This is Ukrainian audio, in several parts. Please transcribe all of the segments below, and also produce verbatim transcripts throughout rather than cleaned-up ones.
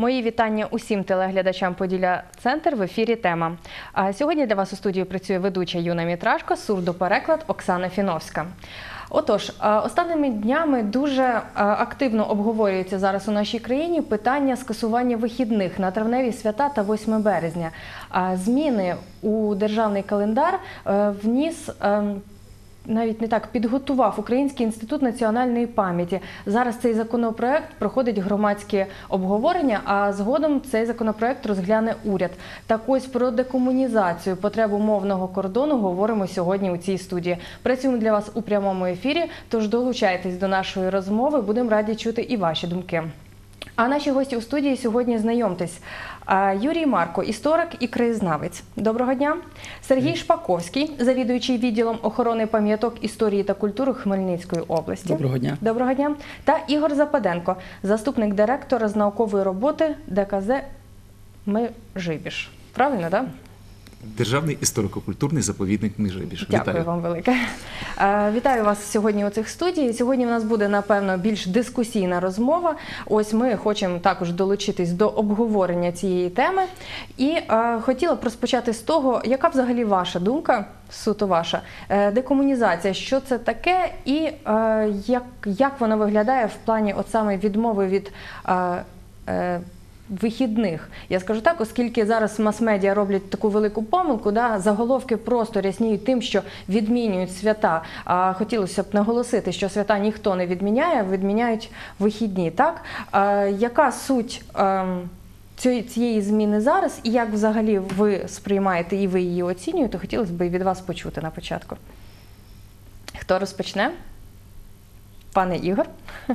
Мої вітання усім телеглядачам Поділля-Центр, в ефірі «Тема». А сьогодні для вас у студії працює ведуча Юна Мітрашко, сурдопереклад Оксана Фіновська. Отож, останніми днями дуже активно обговорюється зараз у нашій країні питання скасування вихідних на травневі свята та восьме березня. Зміни у державний календар вніс, навіть не так, підготував Український інститут національної пам'яті. Зараз цей законопроект проходить громадське обговорення, а згодом цей законопроект розгляне уряд. Так ось про декомунізацію, потребу мовного кордону говоримо сьогодні у цій студії. Працюємо для вас у прямому ефірі, тож долучайтесь до нашої розмови, будемо раді чути і ваші думки. А наші гості у студії сьогодні, знайомтесь. Юрій Марко, історик і краєзнавець. Доброго дня. Сергій Шпаковський, завідуючий відділом охорони пам'яток історії та культури Хмельницької області. Доброго дня. Доброго дня. Та Ігор Западенко, заступник директора з наукової роботи ДКЗ Межибіж. Правильно, так? Державний історико-культурний заповідник Межибіж. Дякую Вітаю. вам велике. Вітаю вас сьогодні у цих студії. Сьогодні у нас буде, напевно, більш дискусійна розмова. Ось ми хочемо також долучитись до обговорення цієї теми. І а, хотіла б розпочати з того, яка взагалі ваша думка, суто ваша, декомунізація, що це таке і а, як, як вона виглядає в плані от саме відмови від а, а, вихідних. Я скажу так, оскільки зараз мас-медіа роблять таку велику помилку, да, заголовки просто рясніють тим, що відмінюють свята. А хотілося б наголосити, що свята ніхто не відміняє, відміняють вихідні. Так? А, яка суть а, цієї зміни зараз і як взагалі ви сприймаєте і ви її оцінюєте, хотілося б від вас почути на початку. Хто розпочне? Пане Ігор.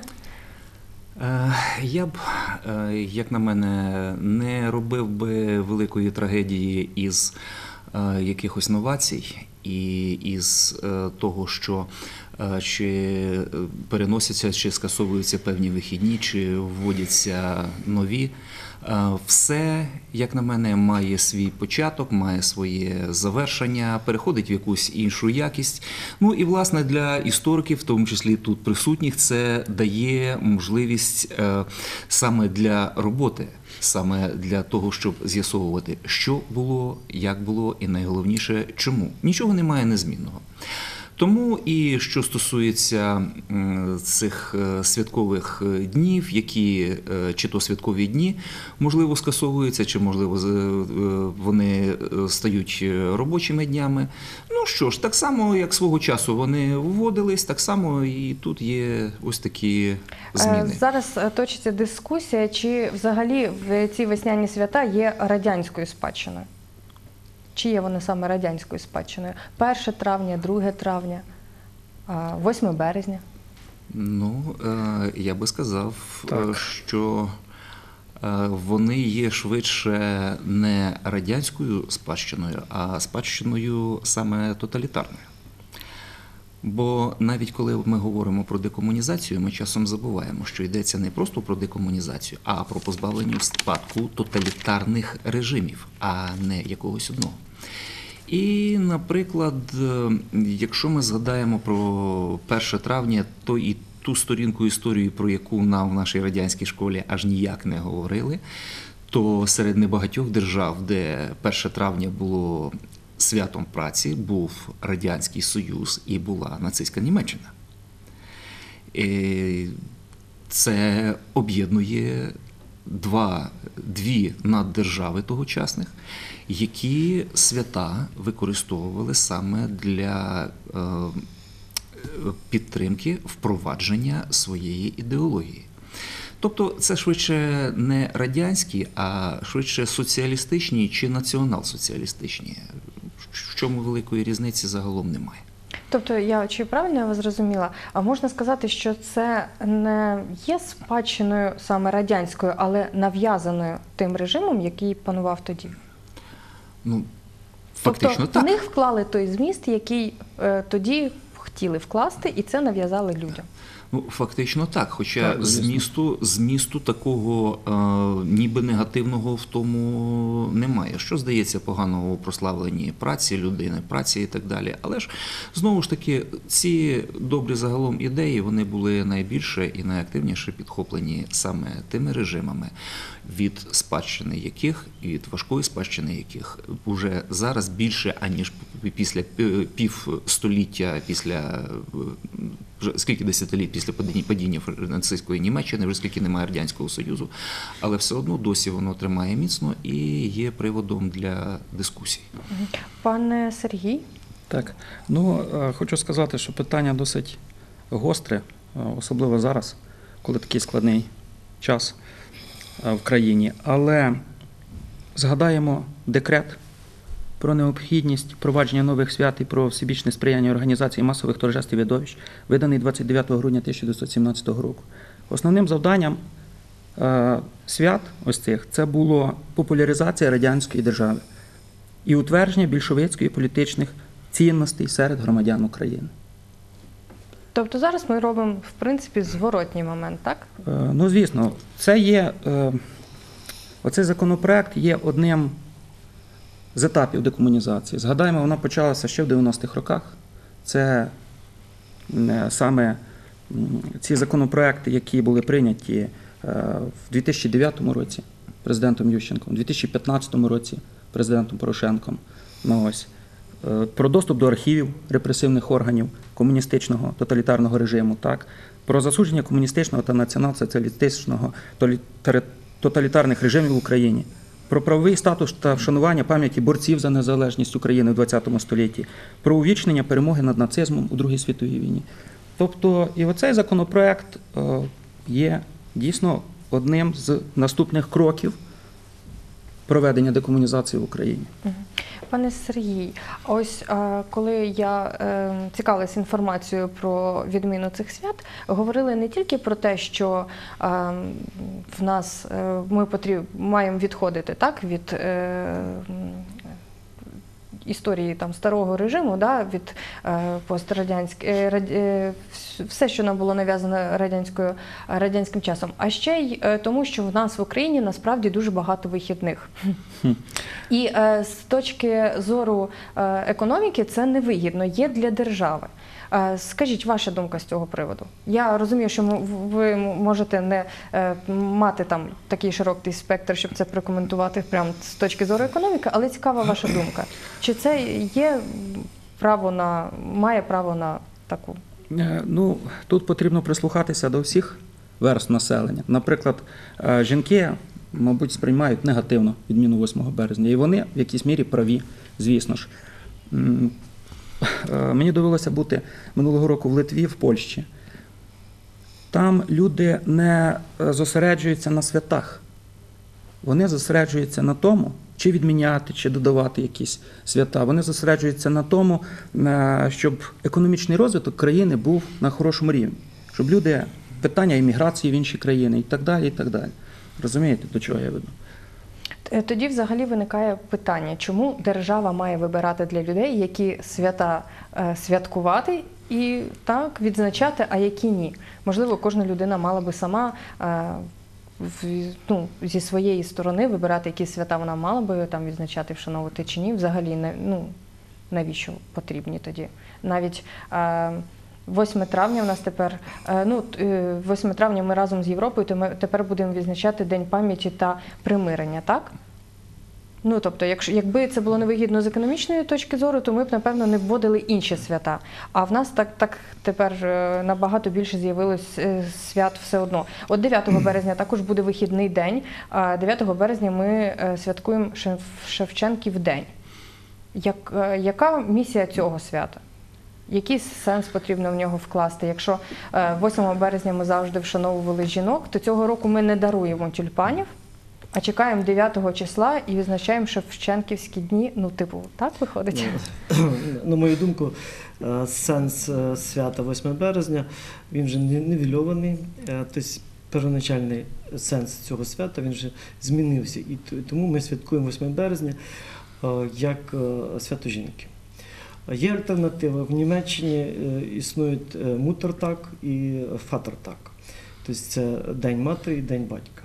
Я б, як на мене, не робив би великої трагедії із якихось новацій і із того, що чи переносяться, чи скасовуються певні вихідні, чи вводяться нові. Все, як на мене, має свій початок, має своє завершення, переходить в якусь іншу якість. Ну і, власне, для істориків, в тому числі тут присутніх, це дає можливість саме для роботи, саме для того, щоб з'ясовувати, що було, як було і, найголовніше, чому. Нічого немає незмінного. Тому і що стосується цих святкових днів, які, чи то святкові дні, можливо, скасовуються, чи, можливо, вони стають робочими днями. Ну що ж, так само, як свого часу вони вводились, так само і тут є ось такі зміни. Зараз точиться дискусія, чи взагалі в ці весняні свята є радянською спадщиною. Чи є вони саме радянською спадщиною? перше травня, друге травня, восьме березня? Ну, я би сказав, так, що вони є швидше не радянською спадщиною, а спадщиною саме тоталітарною. Бо навіть коли ми говоримо про декомунізацію, ми часом забуваємо, що йдеться не просто про декомунізацію, а про позбавлення в спадку тоталітарних режимів, а не якогось одного. І, наприклад, якщо ми згадаємо про перше травня, то і ту сторінку історії, про яку нам в нашій радянській школі аж ніяк не говорили, то серед небагатьох держав, де перше травня було святом праці, був Радянський Союз і була нацистська Німеччина. І це об'єднує два, дві наддержави тогочасних, які свята використовували саме для е, підтримки впровадження своєї ідеології. Тобто це швидше не радянські, а швидше соціалістичні чи націонал-соціалістичні. В чому великої різниці загалом немає. Тобто, я чи правильно я вас зрозуміла, а можна сказати, що це не є спадщиною саме радянською, але нав'язаною тим режимом, який панував тоді? Ну, фактично тобто, так. в них вклали той зміст, який е, тоді хотіли вкласти і це нав'язали людям. Ну, фактично так, хоча Так, звісно. змісту, змісту такого е, ніби негативного в тому немає. Що здається поганого у прославленні праці людини, праці і так далі. Але ж, знову ж таки, ці добрі загалом ідеї, вони були найбільше і найактивніше підхоплені саме тими режимами, від спадщини яких, і від важкої спадщини яких, уже зараз більше, аніж після півстоліття, після вже скільки десятиліть після падіння, падіння нацистської Німеччини, вже скільки немає Радянського Союзу, але все одно досі воно тримає міцно і є приводом для дискусій. Пане Сергій? Так, ну е, хочу сказати, що питання досить гостре, е, особливо зараз, коли такий складний час е, в країні. Але згадаємо декрет про необхідність впровадження нових свят і про всебічне сприяння організації масових торжеств і видовищ, виданий двадцять дев'ятого грудня тисяча дев'ятсот сімнадцятого року. Основним завданням е, свят ось цих це було популяризація радянської держави і утвердження більшовицької політичних цінностей серед громадян України. Тобто зараз ми робимо, в принципі, зворотній момент, так? Е, ну, звісно, це є, е, оцей законопроект є одним з етапів декомунізації. Згадаємо, вона почалася ще в дев'яностих роках. Це е, саме м, ці законопроекти, які були прийняті е, в дві тисячі дев'ятому році президентом Ющенком, у дві тисячі п'ятнадцятому році президентом Порошенком. Ну, ось. Е, про доступ до архівів репресивних органів комуністичного тоталітарного режиму, так? Про засудження комуністичного та націонал-соціалістичного толі- тоталітарних режимів в Україні, про правовий статус та вшанування пам'яті борців за незалежність України в ХХ столітті, про увічнення перемоги над нацизмом у Другій світовій війні. Тобто і оцей законопроект е, є дійсно одним з наступних кроків проведення декомунізації в Україні. Пане Сергій, ось е, коли я е, цікавилась інформацією про відміну цих свят, говорили не тільки про те, що е, в нас е, ми потріб, маємо відходити так, від е, історії там, старого режиму, да, від е, пострадянської, е, раді, е, все, що нам було нав'язано радянською, радянським часом, а ще й е, тому, що в нас в Україні насправді дуже багато вихідних. І е, з точки зору е, економіки це невигідно, є для держави. Е, скажіть, ваша думка з цього приводу? Я розумію, що м- ви можете не е, мати там такий широкий спектр, щоб це прокоментувати прямо з точки зору економіки, але цікава ваша думка. Чи це є право на, має право на таку? Е, Ну, тут потрібно прислухатися до всіх верств населення. Наприклад, е, жінки, мабуть, сприймають негативно відміну восьмого березня. І вони в якійсь мірі праві, звісно ж. М, е, Мені довелося бути минулого року в Литві, в Польщі. Там люди не е, зосереджуються на святах. Вони зосереджуються на тому, чи відміняти, чи додавати якісь свята. Вони зосереджуються на тому, е, щоб економічний розвиток країни був на хорошому рівні. Щоб люди, питання імміграції в інші країни і так далі, і так далі. Розумієте, до чого я веду? Тоді взагалі виникає питання, чому держава має вибирати для людей, які свята е, святкувати і так відзначати, а які ні. Можливо, кожна людина мала би сама е, в, ну, зі своєї сторони вибирати, які свята вона мала би там відзначати, вшановувати чи ні. Взагалі, не, ну, навіщо потрібні тоді? Навіть е, восьме травня у нас тепер, ну, восьме травня ми разом з Європою, то ми тепер будемо відзначати День пам'яті та примирення, так? Ну, тобто, якщо, якби це було невигідно з економічної точки зору, то ми б, напевно, не вводили інші свята. А в нас так, так тепер набагато більше з'явилось свят все одно. От дев'ятого березня також буде вихідний день, а дев'ятого березня ми святкуємо Шевченків день. Як, яка місія цього свята? Який сенс потрібно в нього вкласти? Якщо восьмого березня ми завжди вшановували жінок, то цього року ми не даруємо тюльпанів, а чекаємо дев'ятого числа і відзначаємо Шевченківські дні. Ну, типу, так виходить? На мою думку, сенс свята восьме березня, він вже нівельований. Тобто первоначальний сенс цього свята, він вже змінився. І тому ми святкуємо восьме березня як свято жінки. Є альтернатива. В Німеччині е, існують е, Мутертаг і Фатертаг. Тобто це День матері і День батька.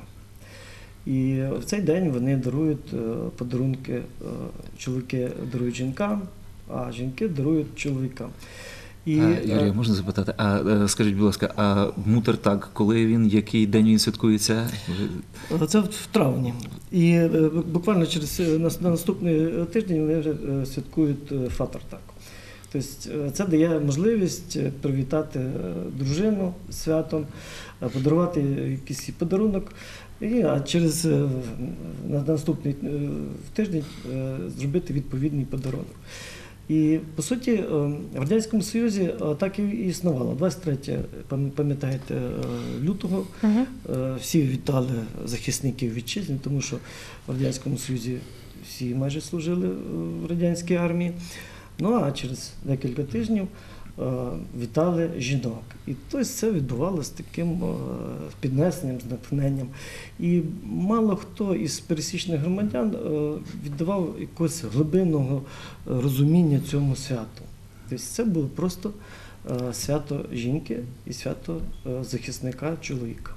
І в цей день вони дарують е, подарунки, е, чоловіки дарують жінкам, а жінки дарують чоловікам. І, А, Юрій, можна запитати, а е, скажіть, будь ласка, а Мутертаг, коли він, який день він святкується? Це в травні. І е, буквально через е, на на наступний тиждень вони вже е, святкують е, Фатертаг. Тобто е, це дає можливість е, привітати е, дружину з святом, е, подарувати якийсь їй подарунок. І, а через е, на наступний е, тиждень е, зробити відповідний подарунок. І, по суті, е, в Радянському Союзі е, так і існувало. двадцять третє, пам- пам'ятаєте, е, лютого Мгм. е, всі вітали захисників вітчизни, тому що в Радянському Союзі всі майже служили е, в радянській армії. Ну а через декілька тижнів е, вітали жінок. І тобто це відбувалося таким е, піднесенням, з натхненням. І мало хто із пересічних громадян е, віддавав якогось глибинного е, розуміння цьому святу. Тобто це було просто е, свято жінки і свято е, захисника чоловіка.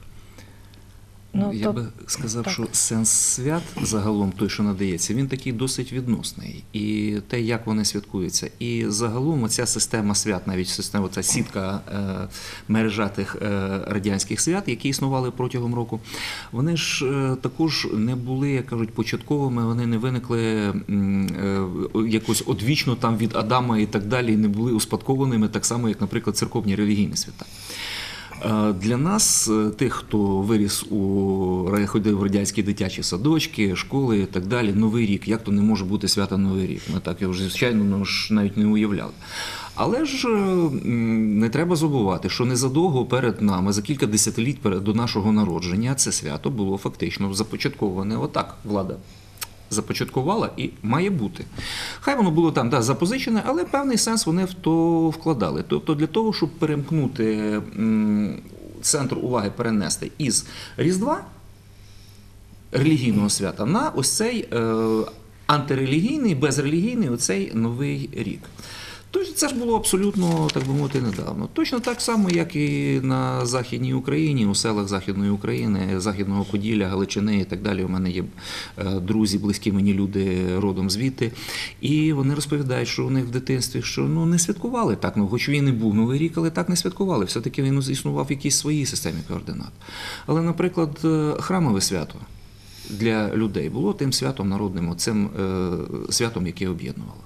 Ну, Я то- би сказав, так. що сенс свят загалом той, що надається, він такий досить відносний. І те, як вони святкуються. І загалом оця система свят, навіть система, ця сітка е, мережа тих е, радянських свят, які існували протягом року, вони ж е, також не були, як кажуть, початковими, вони не виникли м, е, якось одвічно там від Адама і так далі, і не були успадкованими, так само, як, наприклад, церковні релігійні свята. Е, Для нас, е, тих, хто виріс у ра- ходив в радянські дитячі садочки, школи і так далі, Новий рік, як то не може бути свято Новий рік? Ми так його вже, звичайно, ну, ж навіть не уявляли. Але ж е, м, не треба забувати, що незадовго перед нами, за кілька десятиліть перед до нашого народження, це свято було фактично започатковане отак, влада започаткувала і має бути. Хай воно було там да, запозичене, але певний сенс вони в то вкладали. Тобто для того, щоб перемкнути м, центр уваги, перенести із Різдва, релігійного свята, на ось цей е, антирелігійний, безрелігійний оцей Новий рік. Тож це ж було абсолютно, так би мовити, недавно. Точно так само, як і на Західній Україні, у селах Західної України, Західного Поділля, Галичини і так далі. У мене є е, друзі, близькі мені люди родом звідти. І вони розповідають, що у них в дитинстві, що ну, не святкували так, ну, хоч він і був Новий рік, але так не святкували. Все-таки він існував в якійсь своїй системі координат. Але, наприклад, е, храмове свято для людей було тим святом народним, цим е, святом, яке об'єднувало.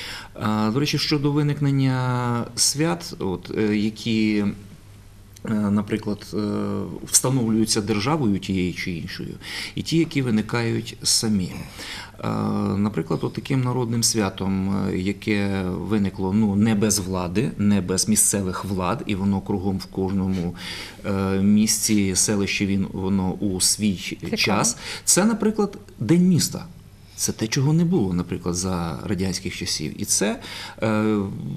А, До речі, щодо виникнення свят, от, е, які, е, наприклад, е, встановлюються державою тією чи іншою, і ті, які виникають самі. Е, Наприклад, от таким народним святом, е, яке виникло ну, не без влади, не без місцевих влад, і воно кругом в кожному е, місті, селищі він, воно у свій Цікаво. час, це, наприклад, День міста. Це те, чого не було, наприклад, за радянських часів. І це е,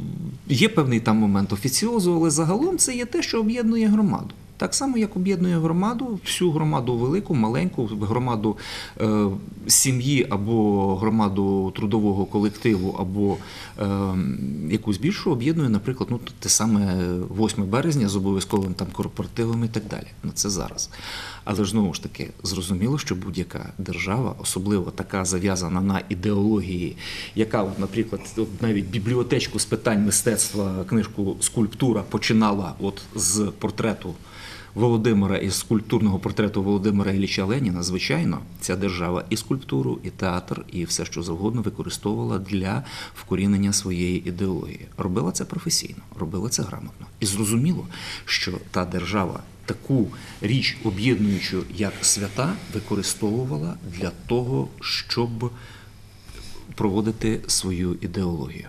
є певний там момент офіціозу, але загалом це є те, що об'єднує громаду. Так само, як об'єднує громаду, всю громаду велику, маленьку, громаду е, сім'ї або громаду трудового колективу, або е, якусь більшу об'єднує, наприклад, ну, те саме восьме березня з обов'язковим там корпоративом і так далі. Ну, це зараз. Але ж знову ж таки, зрозуміло, що будь-яка держава, особливо така зав'язана на ідеології, яка, от, наприклад, от навіть бібліотечку з питань мистецтва, книжку «Скульптура» починала от з портрету Володимира, із скульптурного портрету Володимира Ілліча Леніна, звичайно, ця держава і скульптуру, і театр, і все, що завгодно використовувала для вкорінення своєї ідеології. Робила це професійно, робила це грамотно. І зрозуміло, що та держава таку річ об'єднуючу, як свята, використовувала для того, щоб проводити свою ідеологію.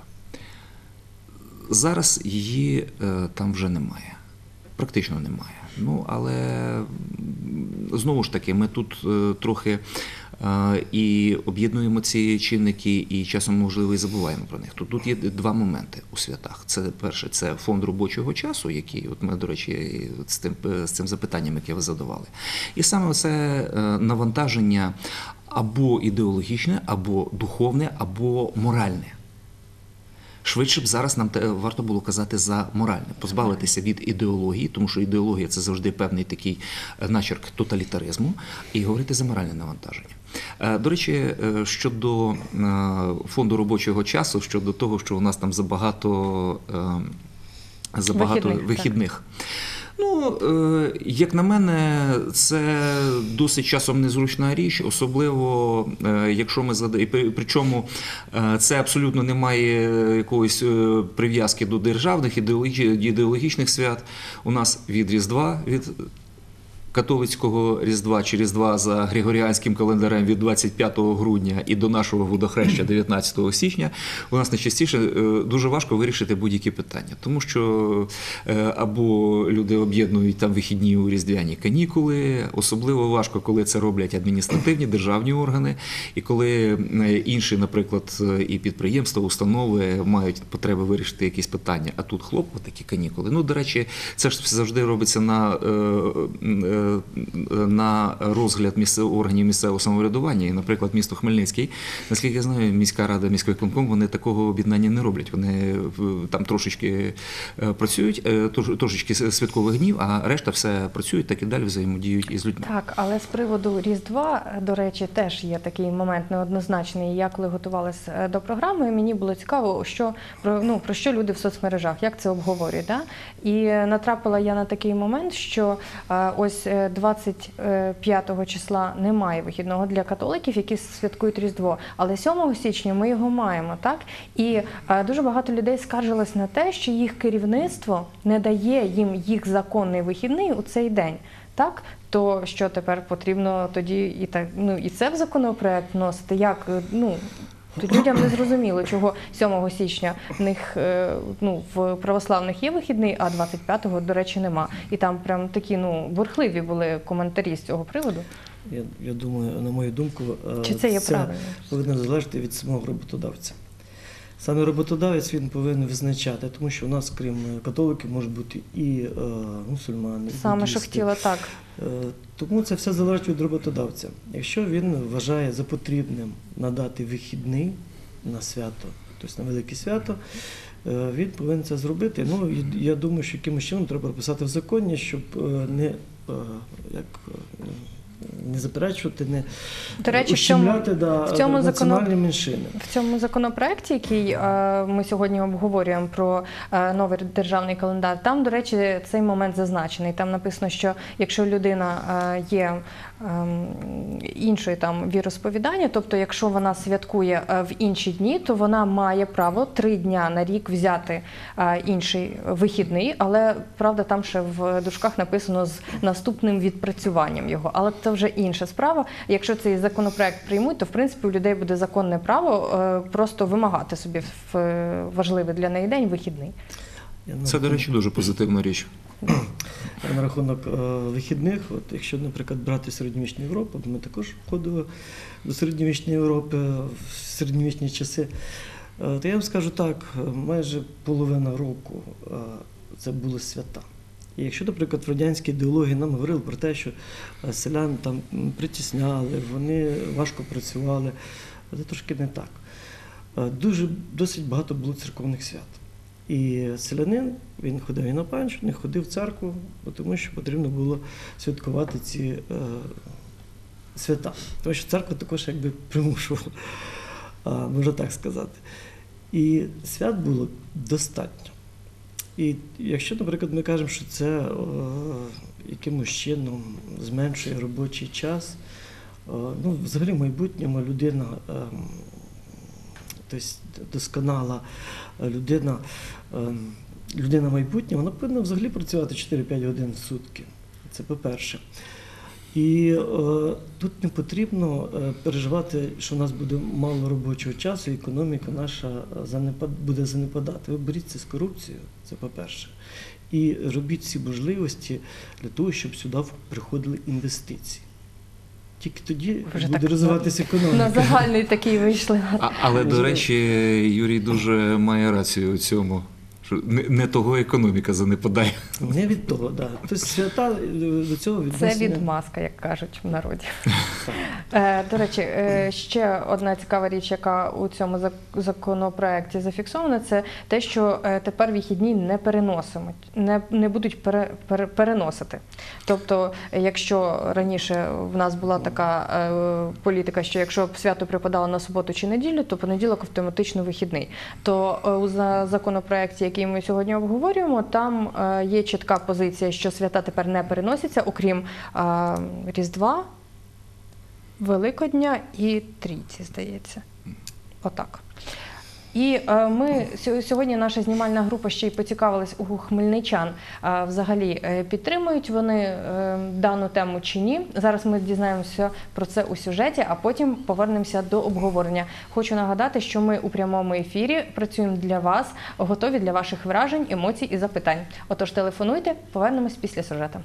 Зараз її е, там вже немає. Практично немає. Ну, але м, знову ж таки, ми тут е, трохи е, і об'єднуємо ці чинники, і часом, можливо, і забуваємо про них. Тут, тут є два моменти у святах. Це, перше, це фонд робочого часу, який, от ми, до речі, з тим, з цим запитанням, яке ви задавали. І саме це е, навантаження або ідеологічне, або духовне, або моральне. Швидше б зараз нам те- варто було казати за моральне, позбавитися від ідеології, тому що ідеологія – це завжди певний такий е, начерк тоталітаризму, і говорити за моральне навантаження. Е, До речі, е, щодо е, фонду робочого часу, щодо того, що у нас там забагато, е, забагато Вихідних, вихідних. Ну, е, як на мене, це досить часом незручна річ, особливо, е, якщо ми згадаємо, причому е, це абсолютно не має якоїсь е, прив'язки до державних ідеологі- ідеологічних свят. У нас від Різдва, від католицького Різдва чи Різдва за Григоріанським календарем від двадцять п'ятого грудня і до нашого водохреща дев'ятнадцятого січня у нас найчастіше е, дуже важко вирішити будь-які питання, тому що е, або люди об'єднують там вихідні у різдвяні канікули, особливо важко, коли це роблять адміністративні державні органи, і коли е, інші, наприклад, е, і підприємства, установи мають потреби вирішити якісь питання, а тут хлоп, такі канікули. Ну, до речі, це ж завжди робиться на е, е, на розгляд місцевих органів місцевого самоврядування. І, наприклад, місто Хмельницький, наскільки я знаю, міська рада, міський виконком, вони такого об'єднання не роблять. Вони там трошечки працюють, трошечки святкових днів, а решта все працюють, так і далі взаємодіють із людьми. Так, але з приводу Різдва, до речі, теж є такий момент неоднозначний. Я коли готувалася до програми, мені було цікаво, що, про, ну, про що люди в соцмережах, як це обговорюють. Да? І натрапила я на такий момент, що а, ось двадцять п'ятого числа немає вихідного для католиків, які святкують Різдво, але сьомого січня ми його маємо, так? І а, дуже багато людей скаржилось на те, що їх керівництво не дає їм їх законний вихідний у цей день. Так, то що тепер потрібно тоді і так, ну і це в законопроект вносити? Як, ну людям не зрозуміло, чого сьомого січня в них, ну, в православних є вихідний, а двадцять п'ятого, до речі, нема. І там прям такі, ну, бурхливі були коментарі з цього приводу. Я, я думаю, на мою думку, Чи це є правильно? повинно залежати від самого роботодавця. Саме роботодавець він повинен визначати, тому що у нас, крім католиків, можуть бути і е, мусульмани, і Саме що буддисти. хотіла, так. Е, Тому це все залежить від роботодавця. Якщо він вважає за потрібним надати вихідний на свято, тобто на велике свято, е, він повинен це зробити. Ну, і я думаю, що якимось чином треба прописати в законі, щоб е, не, е, як, е, не заперечувати, не До речі, в цьому, ущемляти да, в цьому національні законо- меншини. В цьому законопроекті, який е, ми сьогодні обговорюємо про е, новий державний календар, там, до речі, цей момент зазначений. Там написано, що якщо людина е, є е, іншої там віросповідання, тобто якщо вона святкує е, в інші дні, то вона має право три дня на рік взяти е, інший вихідний, але, правда, там ще в дужках написано з наступним відпрацюванням його. Але це вже інша справа. Якщо цей законопроект приймуть, то в принципі у людей буде законне право е, просто вимагати собі в е, важливий для неї день вихідний. Я на Це, до речі, дуже позитивна річ. На рахунок е, вихідних, от якщо, наприклад, брати середньовічну Європу, ми також входили до середньовічної Європи в середньовічні часи, е, то я вам скажу так, майже половина року е, це були свята. І якщо, наприклад, в радянській ідеології нам говорили про те, що селян там притісняли, вони важко працювали, це трошки не так. Дуже, досить багато було церковних свят. І селянин, він ходив і на панщину, і ходив в церкву, тому що потрібно було святкувати ці е, свята. Тому що церква також якби примушувала, можна так сказати. І свят було достатньо. І якщо, наприклад, ми кажемо, що це е, якимось чином зменшує робочий час, е, ну, взагалі в майбутньому людина, е, тобто досконала людина, е, людина майбутнього, вона повинна взагалі працювати чотири-п'ять годин в сутки. Це по-перше. І е, тут не потрібно е, переживати, що у нас буде мало робочого часу, і економіка наша занепад, буде занепадати. Ви боріться з корупцією, це по-перше. І робіть всі можливості для того, щоб сюди приходили інвестиції. Тільки тоді Вже буде так розвиватися економіка. На загальний такий вийшли. А, але, до речі, Юрій дуже має рацію у цьому. Що не, не того економіка занепадає. Не від того, так. Да. Тобто свята е, до цього Це віднесені. відмазка, як кажуть в народі. Е, До речі, е, ще одна цікава річ, яка у цьому зак- законопроекті зафіксована, це те, що е, тепер вихідні не переносимуть, не, не будуть пере, пере- переносити. Тобто, е, якщо раніше в нас була така е, політика, що якщо б свято припадало на суботу чи неділю, то понеділок автоматично вихідний. То е, у за- законопроекті, який ми сьогодні обговорюємо, там е, є чітка позиція, що свята тепер не переносяться, окрім е, Різдва, Великодня і Трійці, здається. Отак. І е, ми сьо- сьогодні наша знімальна група ще й поцікавилась у хмельничан. е, Взагалі е, підтримують вони е, дану тему чи ні. Зараз ми дізнаємося про це у сюжеті, а потім повернемося до обговорення. Хочу нагадати, що ми у прямому ефірі працюємо для вас, готові для ваших вражень, емоцій і запитань. Отож, телефонуйте, повернемось після сюжету.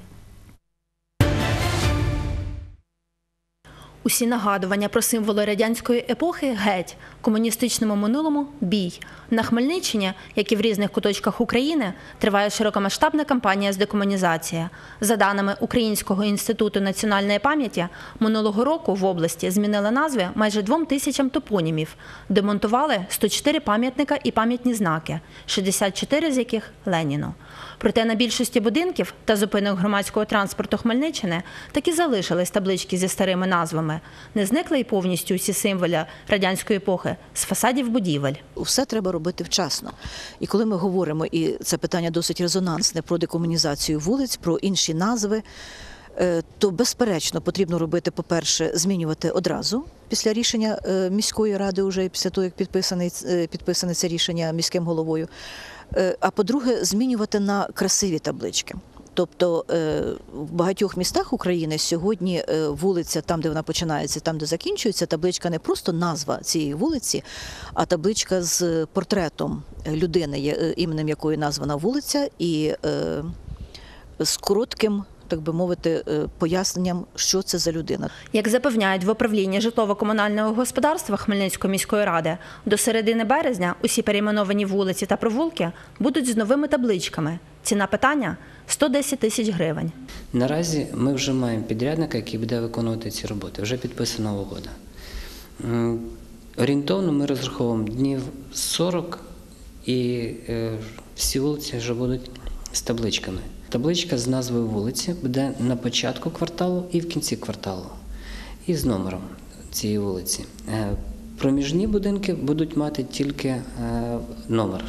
Усі нагадування про символи радянської епохи – геть, комуністичному минулому – бій. На Хмельниччині, як і в різних куточках України, триває широкомасштабна кампанія з декомунізації. За даними Українського інституту національної пам'яті, минулого року в області змінили назви майже двом тисячам топонімів, демонтували сто чотири пам'ятника і пам'ятні знаки, шістдесят чотири з яких – Леніну. Проте на більшості будинків та зупинок громадського транспорту Хмельниччини так і залишились таблички зі старими назвами. Не зникли й повністю усі символи радянської епохи з фасадів будівель. Все треба робити вчасно. І коли ми говоримо, і це питання досить резонансне, про декомунізацію вулиць, про інші назви, е, то безперечно потрібно робити, по-перше, змінювати одразу після рішення е, міської ради, уже після того, як підписане, підписане це рішення міським головою. Е, А по-друге, змінювати на красиві таблички. Тобто в багатьох містах України сьогодні вулиця, там, де вона починається, там, де закінчується, табличка не просто назва цієї вулиці, а табличка з портретом людини, іменем якої названа вулиця, і з коротким, так би мовити, поясненням, що це за людина. Як запевняють в управлінні житлово-комунального господарства Хмельницької міської ради, до середини березня усі перейменовані вулиці та провулки будуть з новими табличками. Ціна питання – сто десять тисяч гривень. Наразі ми вже маємо підрядника, який буде виконувати ці роботи. Вже підписана угода. Орієнтовно ми розраховуємо днів сорок, і всі вулиці вже будуть з табличками. Табличка з назвою вулиці буде на початку кварталу і в кінці кварталу. І з номером цієї вулиці. Проміжні будинки будуть мати тільки номер.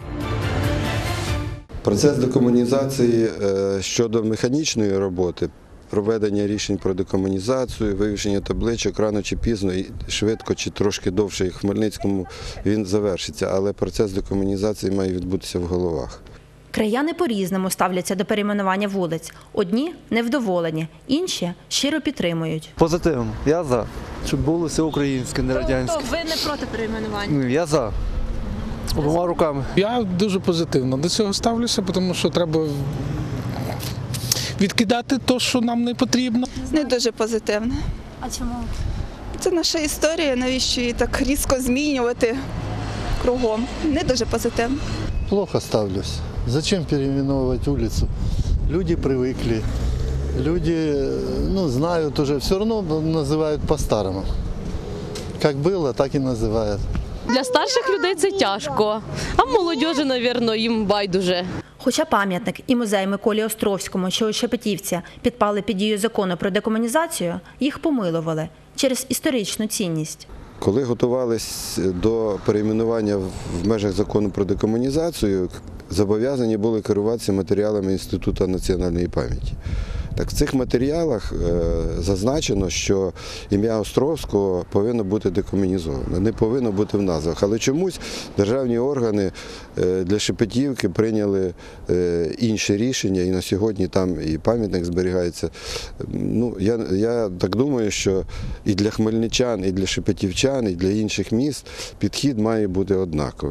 Процес декомунізації щодо механічної роботи, проведення рішень про декомунізацію, вивішення табличок рано чи пізно, швидко чи трошки довше, як в Хмельницькому, він завершиться. Але процес декомунізації має відбутися в головах. Краяни по-різному ставляться до перейменування вулиць. Одні невдоволені, інші щиро підтримують. Позитивно. Я за. Щоб було все українське, не радянське. Тобто ви не проти перейменування? Я за. Обома руками. Я дуже позитивно до цього ставлюся, тому що треба відкидати те, що нам не потрібно. Не дуже позитивно. А чому? Це наша історія, навіщо її так різко змінювати кругом. Не дуже позитивно. Плохо ставлюсь. Зачем переименовывать улицу? Люди привыкли, люди, ну, знают уже, все равно называют по-старому. Как было, так и называют. Для старших людей це тяжко, а молодіжі, мабуть, їм байдуже. Хоча пам'ятник і музей Миколі Островському, що у Шепетівці, підпали під дію закону про декомунізацію, їх помилували через історичну цінність. Коли готувались до перейменування в межах закону про декомунізацію, зобов'язані були керуватися матеріалами Інституту національної пам'яті. Так в цих матеріалах зазначено, що ім'я Островського повинно бути декомунізовано, не повинно бути в назвах. Але чомусь державні органи для Шепетівки прийняли інші рішення, і на сьогодні там і пам'ятник зберігається. Ну, я, я так думаю, що і для хмельничан, і для шепетівчан, і для інших міст підхід має бути однаковий.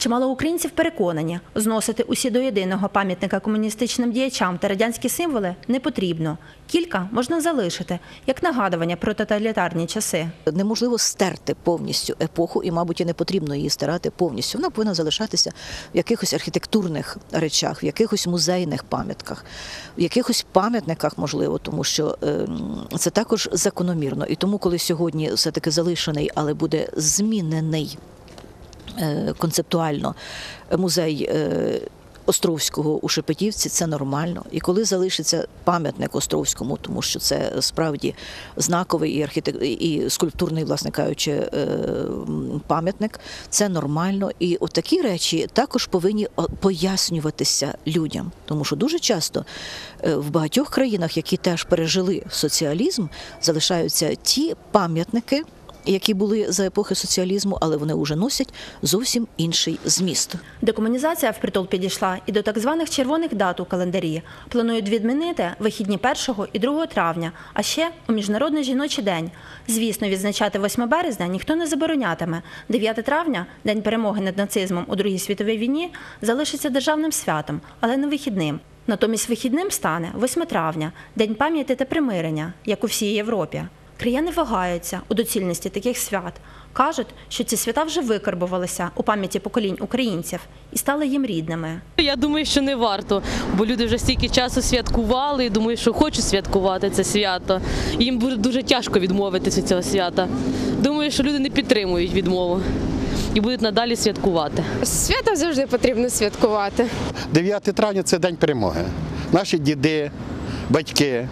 Чимало українців переконані, зносити усі до єдиного пам'ятника комуністичним діячам та радянські символи не потрібно. Кілька можна залишити, як нагадування про тоталітарні часи. Неможливо стерти повністю епоху, і, мабуть, і не потрібно її стирати повністю. Вона повинна залишатися в якихось архітектурних речах, в якихось музейних пам'ятках, в якихось пам'ятниках, можливо, тому що е, це також закономірно. І тому, коли сьогодні все-таки залишений, але буде змінений концептуально музей Островського у Шепетівці, це нормально. І коли залишиться пам'ятник Островському, тому що це справді знаковий і, архітек... і скульптурний, власне кажучи, пам'ятник, це нормально. І от такі речі також повинні пояснюватися людям. Тому що дуже часто в багатьох країнах, які теж пережили соціалізм, залишаються ті пам'ятники, які були за епохи соціалізму, але вони вже носять зовсім інший зміст. Декомунізація впритул підійшла і до так званих червоних дат у календарі. Планують відмінити вихідні першого і другого травня, а ще у Міжнародний жіночий день. Звісно, відзначати восьме березня ніхто не заборонятиме. дев'яте травня, День перемоги над нацизмом у Другій світовій війні, залишиться державним святом, але не вихідним. Натомість вихідним стане восьме травня, День пам'яті та примирення, як у всій Європі. Краяни вагаються у доцільності таких свят. Кажуть, що ці свята вже викарбувалися у пам'яті поколінь українців і стали їм рідними. Я думаю, що не варто, бо люди вже стільки часу святкували і думаю, що хочуть святкувати це свято. І їм буде дуже тяжко відмовитися від цього свята. Думаю, що люди не підтримують відмову і будуть надалі святкувати. Свято завжди потрібно святкувати. дев'яте травня – це День перемоги. Наші діди, батьки.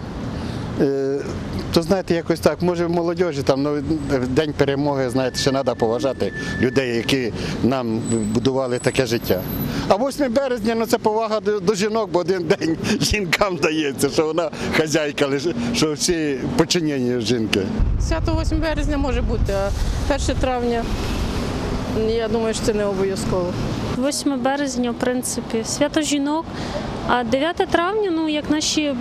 То, знаєте, якось так, може в молодіжі, там, ну, День перемоги, знаєте, ще треба поважати людей, які нам будували таке життя. А восьме березня, ну, це повага до, до жінок, бо один день жінкам дається, що вона хазяйка, що всі подчинені жінки. Свято восьме березня може бути, а перше травня, я думаю, що це не обов'язково. восьме березня, в принципі, свято жінок, а дев'яте травня, ну, як наші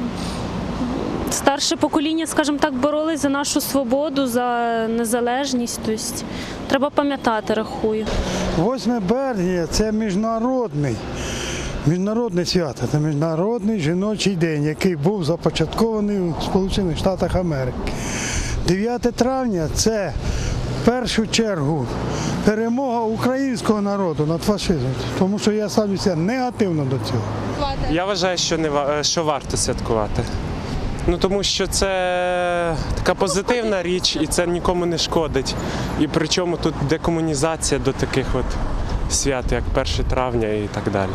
старше покоління, скажімо так, боролись за нашу свободу, за незалежність. Тобто, треба пам'ятати, рахую. восьме березня – це міжнародний, міжнародне свято, це Міжнародний жіночий день, який був започаткований у Сполучених Штатах Америки. дев'яте травня – це в першу чергу перемога українського народу над фашизмом, тому що я ставлюся негативно до цього. Я вважаю, що, не, що варто святкувати. Ну, тому що це така позитивна річ і це нікому не шкодить. І причому тут декомунізація до таких от свят, як перше травня і так далі.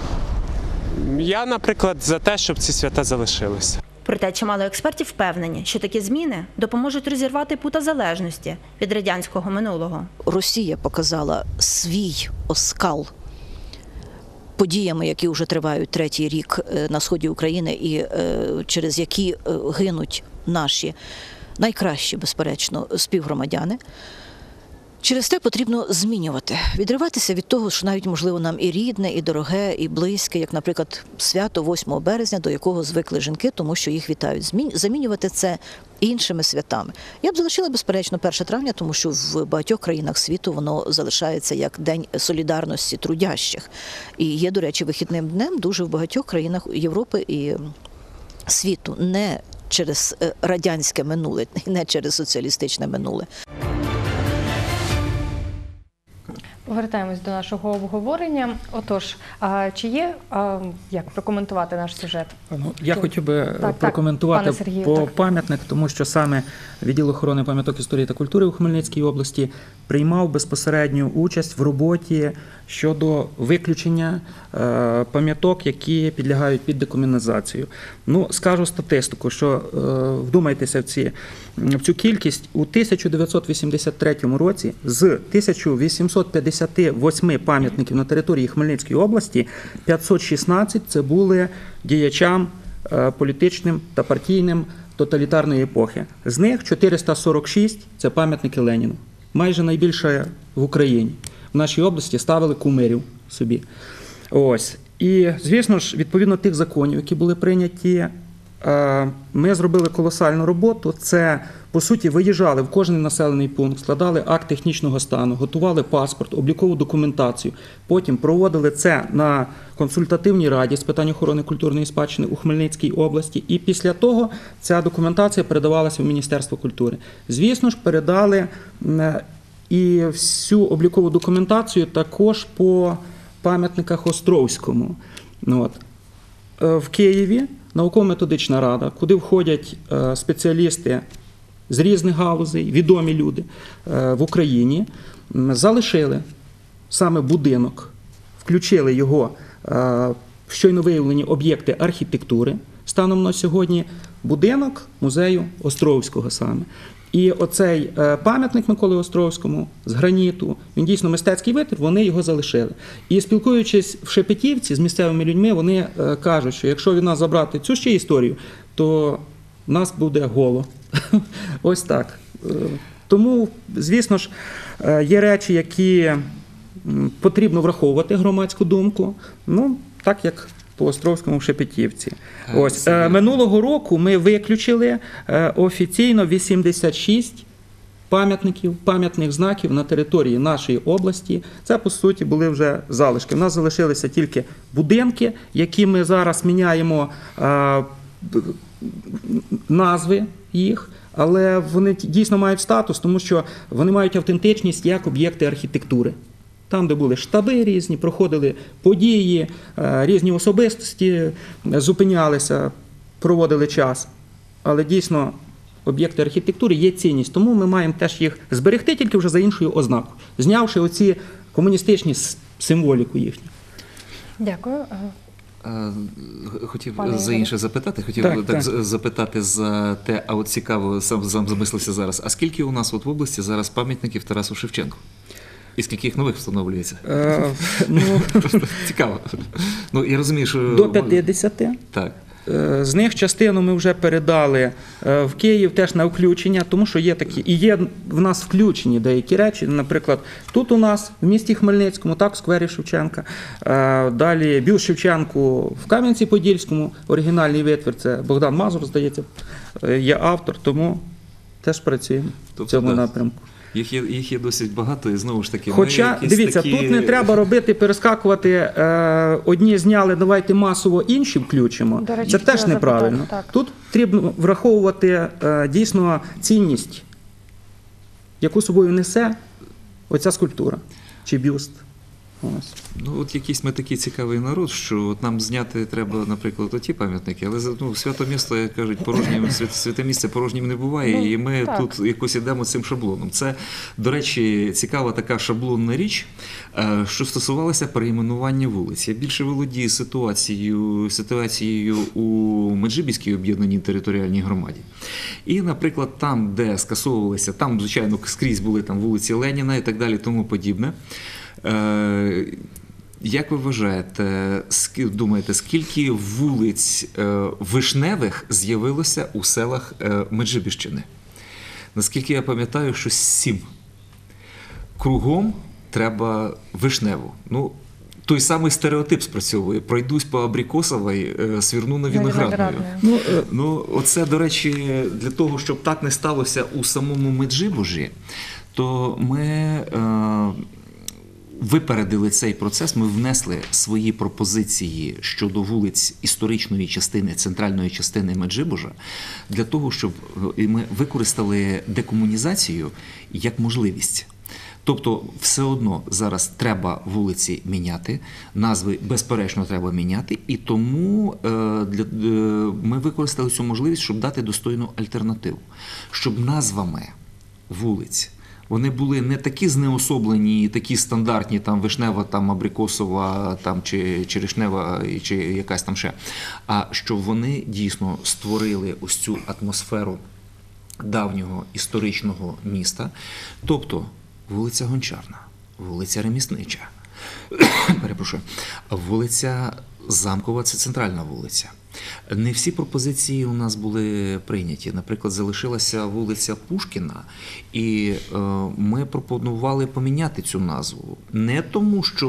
Я, наприклад, за те, щоб ці свята залишилися. Проте чимало експертів впевнені, що такі зміни допоможуть розірвати пута залежності від радянського минулого. Росія показала свій оскал подіями, які вже тривають третій рік на сході України і е, через які е, гинуть наші найкращі, безперечно, співгромадяни. Через те потрібно змінювати, відриватися від того, що навіть, можливо, нам і рідне, і дороге, і близьке, як, наприклад, свято восьмого березня, до якого звикли жінки, тому що їх вітають. Замінювати це іншими святами. Я б залишила, безперечно, перше травня, тому що в багатьох країнах світу воно залишається як День солідарності трудящих. І є, до речі, вихідним днем дуже в багатьох країнах Європи і світу. Не через радянське минуле, не через соціалістичне минуле. Повертаємось до нашого обговорення. Отож, а чи є, а, як прокоментувати наш сюжет? Ну, я Тут. хотів би так, прокоментувати так, Сергію, по так. пам'ятник, тому що саме Відділ охорони пам'яток історії та культури у Хмельницькій області приймав безпосередню участь в роботі щодо виключення е, пам'яток, які підлягають під декомунізацію. Ну, скажу статистику, що е, вдумайтеся в, ці, в цю кількість. У тисяча дев'ятсот вісімдесят третьому році з тисяча вісімсот п'ятдесят восьми пам'ятників на території Хмельницької області п'ятсот шістнадцять це були діячам е, політичним та партійним тоталітарної епохи. З них чотириста сорок шість – це пам'ятники Леніну. Майже найбільше в Україні. В нашій області ставили кумирів собі. Ось. І, звісно ж, відповідно тих законів, які були прийняті, ми зробили колосальну роботу. Це по суті, виїжджали в кожен населений пункт, складали акт технічного стану, готували паспорт, облікову документацію, потім проводили це на консультативній раді з питань охорони культурної спадщини у Хмельницькій області, і після того ця документація передавалася в Міністерство культури. Звісно ж, передали і всю облікову документацію також по пам'ятниках Островському. От. В Києві науково-методична рада, куди входять спеціалісти з різних галузей, відомі люди в Україні, залишили саме будинок, включили його в щойно виявлені об'єкти архітектури, станом на сьогодні будинок музею Островського саме. І оцей пам'ятник Миколі Островському з граніту, він дійсно мистецький витвір, вони його залишили. І спілкуючись в Шепетівці з місцевими людьми, вони кажуть, що якщо від нас забрати цю ще історію, то в нас буде голо. Ось так. Тому, звісно ж, є речі, які потрібно враховувати громадську думку, ну, так як по Островському в Шепетівці. Ось, е, минулого року ми виключили е, офіційно вісімдесят шість пам'ятників, пам'ятних знаків на території нашої області. Це, по суті, були вже залишки. У нас залишилися тільки будинки, які ми зараз міняємо е, назви їх, але вони дійсно мають статус, тому що вони мають автентичність як об'єкти архітектури. Там, де були штаби різні, проходили події, різні особистості зупинялися, проводили час. Але дійсно об'єкти архітектури є цінність, тому ми маємо теж їх зберегти, тільки вже за іншою ознакою, знявши оці комуністичні символіку їхню. Дякую. Хотів Пане за інше запитати, хотів так, так, так запитати за те, а от цікаво, сам, сам замислився зараз, а скільки у нас от в області зараз пам'ятників Тарасу Шевченку? І скільки їх нових встановлюється? Е, ну, Просто цікаво. Ну, я розумію, що... До п'ятдесяти. Так. З них частину ми вже передали в Київ теж на включення, тому що є такі, і є в нас включені деякі речі, наприклад, тут у нас, в місті Хмельницькому, так, в сквері Шевченка, далі бюст Шевченку в Кам'янці-Подільському, оригінальний витвір, це Богдан Мазур, здається, є автор, тому теж працюємо тобто, в цьому да. напрямку. Їх є, їх є досить багато, і знову ж таки... Хоча, дивіться, такі... тут не треба робити, перескакувати, е, одні зняли, давайте масово інші включимо. До речі, це теж неправильно. Тут потрібно враховувати е, дійсно цінність, яку собою несе оця скульптура чи бюст. Ось. Ну, от якийсь ми такий цікавий народ, що от нам зняти треба, наприклад, оті пам'ятники, але ну, свято місто, як кажуть, порожнім, святе місце порожнім не буває, ну, і ми так. тут якось ідемо цим шаблоном. Це, до речі, цікава така шаблонна річ, що стосувалася перейменування вулиць. Я більше володію ситуацією, ситуацією у Меджибіській об'єднаній територіальній громаді. І, наприклад, там, де скасовувалися, там, звичайно, скрізь були там вулиці Леніна і так далі, тому подібне. Як ви вважаєте, думаєте, скільки вулиць вишневих з'явилося у селах Меджибіщини? Наскільки я пам'ятаю, що сім. Кругом треба вишневу. Ну, той самий стереотип спрацьовує. Пройдусь по Абрикосовій, сверну на Виноградною. Ну, ну, оце, до речі, для того, щоб так не сталося у самому Меджибужі, то ми... Е, випередили цей процес, ми внесли свої пропозиції щодо вулиць історичної частини, центральної частини Меджибужа, для того, щоб ми використали декомунізацію як можливість. Тобто, все одно зараз треба вулиці міняти, назви, безперечно, треба міняти, і тому е, для, е, ми використали цю можливість, щоб дати достойну альтернативу. Щоб назвами вулиць вони були не такі знеособлені, такі стандартні, там Вишнева, там Абрикосова, там чи Черешнева, чи якась там ще, а щоб вони дійсно створили ось цю атмосферу давнього історичного міста, тобто вулиця Гончарна, вулиця Реміснича, перепрошую, вулиця Замкова – це центральна вулиця. Не всі пропозиції у нас були прийняті. Наприклад, залишилася вулиця Пушкіна, і е, ми пропонували поміняти цю назву. Не тому, що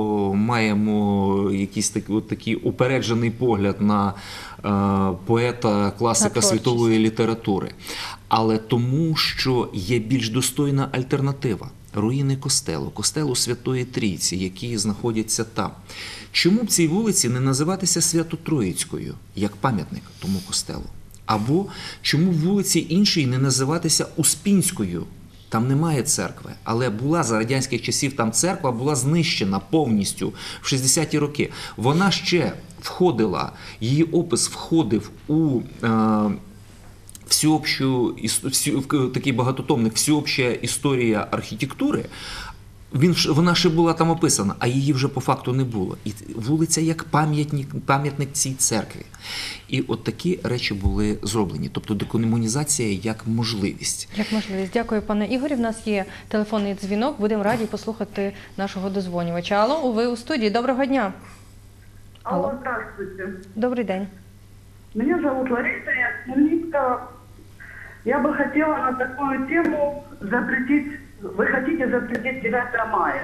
маємо якийсь такий, от такий упереджений погляд на е, поета, класика світової літератури, але тому, що є більш достойна альтернатива. Руїни костелу, костелу Святої Трійці, які знаходяться там. Чому б цій вулиці не називатися Свято-Троїцькою, як пам'ятник тому костелу? Або чому б вулиці іншій не називатися Успінською? Там немає церкви, але була за радянських часів там церква, була знищена повністю в шістдесяті роки. Вона ще входила, її опис входив у е, всеобщу, всю, такий багатотомник «Всеобща історія архітектури», він, вона ще була там описана, а її вже по факту не було. І вулиця як пам'ятник, пам'ятник цій церкві. І от такі речі були зроблені. Тобто декомунізація як можливість. Як можливість. Дякую, пане Ігорі. В нас є телефонний дзвінок. Будемо раді послухати нашого дозвонювача. Алло, ви у студії. Доброго дня. Алло, здравствуйте. Добрий день. Меня зовут Лариса, я с Хмельницкого. Я бы хотела на такую тему запретить, вы хотите запретить девятое мая.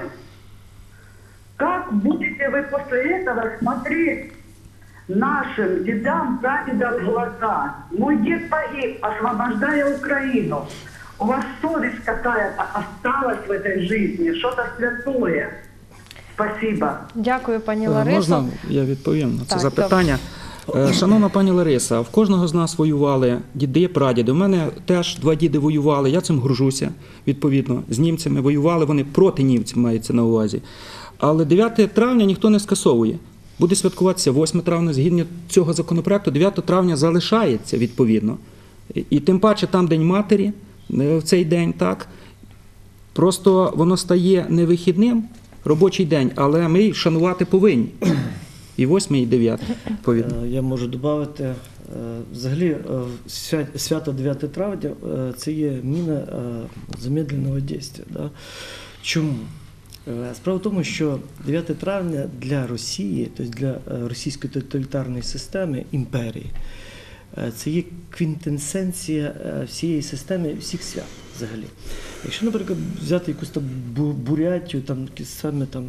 Как будете вы после этого смотреть нашим дедам, прадедам в глаза? Мой дед погиб, освобождая Украину. У вас совесть какая-то осталась в этой жизни, что-то святое. Спасибо. Дякую, пані Ларисо. Можна я відповім на це Так, запитання? Шановна пані Лариса, в кожного з нас воювали діди, прадіди. У мене теж два діди воювали, я цим горжуся, відповідно, з німцями воювали, вони проти німців мається на увазі. Але дев'яте травня ніхто не скасовує. Буде святкуватися восьме травня, згідно цього законопроекту, дев'яте травня залишається, відповідно. І тим паче там День Матері, в цей день, так. Просто воно стає не вихідним, робочий день, але ми шанувати повинні. І восьме, і дев'яте. Я можу додати, взагалі свято дев'яте травня – це є міна замедленого дійства. Да? Чому? Справа в тому, що дев'яте травня для Росії, тобто для російської тоталітарної системи, імперії, це є квінтесенція всієї системи, всіх свят взагалі. Якщо, наприклад, взяти якусь там Бурятію, там якийсь саме там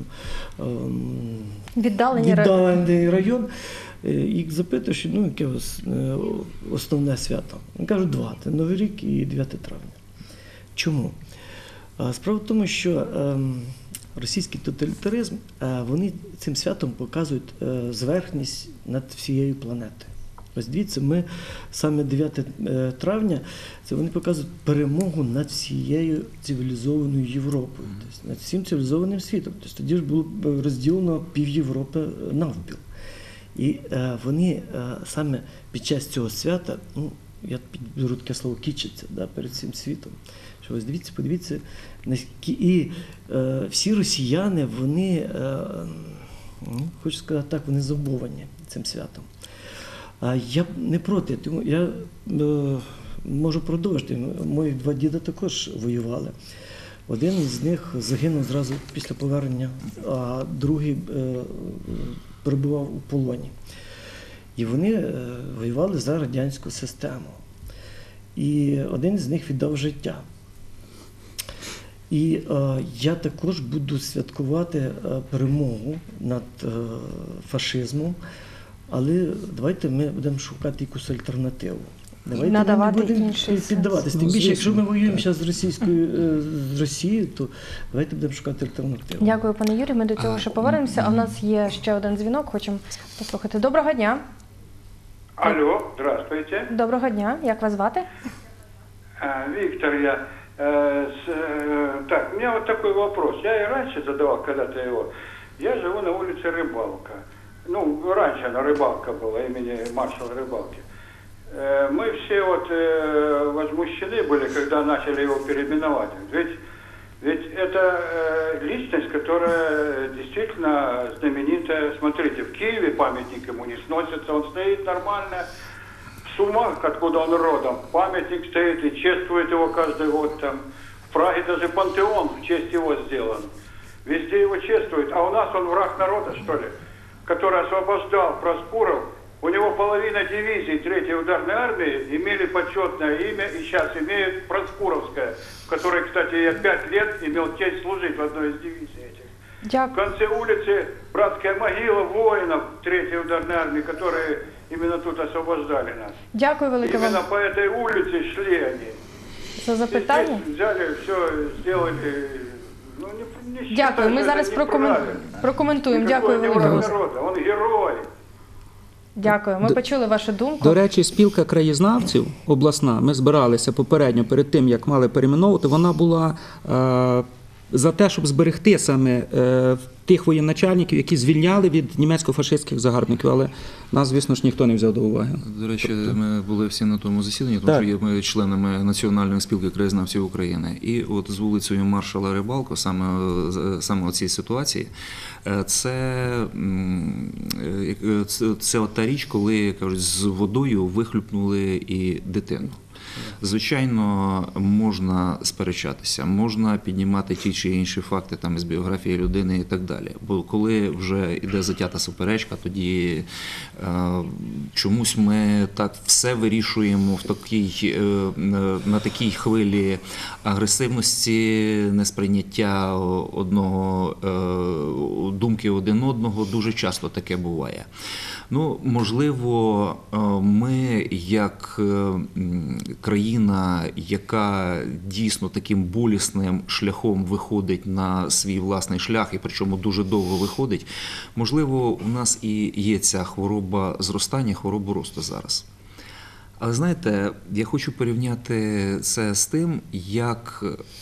віддалений віддалений район, їх запитуєш, ну, яке основне свято. Вони кажуть, два – це Новий рік і дев'яте травня. Чому? Справа в тому, що російський тоталітаризм, вони цим святом показують зверхність над всією планетою. Ось дивіться, ми саме дев'яте травня, це вони показують перемогу над всією цивілізованою Європою, тобто над всім цивілізованим світом. Тобто тоді ж було розділено пів Європи навпіл. І е, вони е, саме під час цього свята, ну, я підберу таке слово, кічаться, да, перед цим світом. Що ось дивіться, подивіться, і е, всі росіяни, вони, е, ну, хочу сказати так, вони забовані цим святом. А я не проти, тому я е, можу продовжити. Мої два діда також воювали. Один із них загинув зразу після повернення, а другий е, перебував у полоні. І вони е, воювали за радянську систему. І один з них віддав життя. І е, я також буду святкувати е, перемогу над е, фашизмом. Але давайте ми будемо шукати якусь альтернативу. Давайте надавати ми не будемо інший піддаватися. Тим більше, якщо ми воюємо зараз з Російською, з Росією, то давайте будемо шукати альтернативу. Дякую, пане Юрію. Ми до цього ще повернемося. А в нас є ще один дзвінок, хочемо послухати. Доброго дня. Алло, здравствуйте. Доброго дня. Як вас звати? Виктор, я. Так, у меня вот такой вопрос. Я и раньше задавал когда-то его. Я живу на улице Рыбалка. Ну, раньше она Рыбалка была, имени маршала Рыбалки. Мы все вот возмущены были, когда начали его переименовать. Ведь, ведь это личность, которая действительно знаменитая. Смотрите, в Киеве памятник ему не сносится, он стоит нормально. В Сумах, откуда он родом, памятник стоит и чествует его каждый год там. В Праге даже пантеон в честь его сделан. Везде его чествуют, а у нас он враг народа, что ли? Который освобождал Проскуров У него половина дивизии третьей ударной армии имели почетное имя и сейчас имеют Проскуровская, в которой, кстати, я пять лет имел честь служить в одной из дивизий этих. Дякую. В конце улицы братская могила воинов третьей ударной армии, которые именно тут освобождали нас. Дякую велике вам Именно по этой улице шли они. за запитання. И здесь взяли, все сделали. Ну, не, не Дякую. Ми считаю, зараз это прокомен... неправильно. прокоментуємо. Никакой Дякую не велике враг вам. народа, он герой. Дякую. Ми почули вашу думку. До речі, спілка краєзнавців обласна, ми збиралися попередньо перед тим, як мали перейменовувати, вона була е, за те, щоб зберегти саме е, тих воєначальників, які звільняли від німецько-фашистських загарбників, але нас, звісно ж, ніхто не взяв до уваги. До речі, ми були всі на тому засіданні, тому Так. що є ми членами Національної спілки краєзнавців України. І от з вулицею Маршала Рибалко, саме, саме у цій ситуації, це, м, це, це от та річ, коли, кажуть, з водою вихлюпнули і дитину. Звичайно, можна сперечатися, можна піднімати ті чи інші факти там із біографії людини і так далі. Бо коли вже йде затята суперечка, тоді е, чомусь ми так все вирішуємо в такій, е, на такій хвилі агресивності, несприйняття одного, е, думки один одного. Дуже часто таке буває. Ну, можливо, ми як країна, яка дійсно таким болісним шляхом виходить на свій власний шлях, і причому дуже довго виходить, можливо, у нас і є ця хвороба зростання, хвороба росту зараз. Але знаєте, я хочу порівняти це з тим, як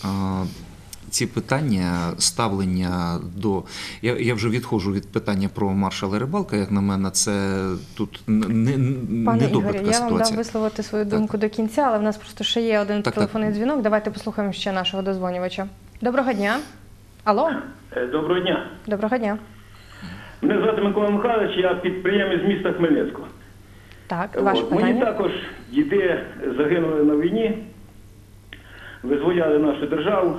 ці питання, ставлення до... Я, я вже відходжу від питання про маршала Рибалка, як на мене, це тут не, не, Пане недобра Ігорі, така я вам дам ситуація. висловити свою думку до кінця, але в нас просто ще є один Так, телефонний дзвінок. Давайте послухаємо ще нашого дозвонювача. Доброго дня. Алло. Доброго дня. Доброго дня. Мене звати Микола Михайлович, я підприємець з міста Хмельницького. Так, ваше От. питання. Мені також діди загинули на війні, визволяли нашу державу.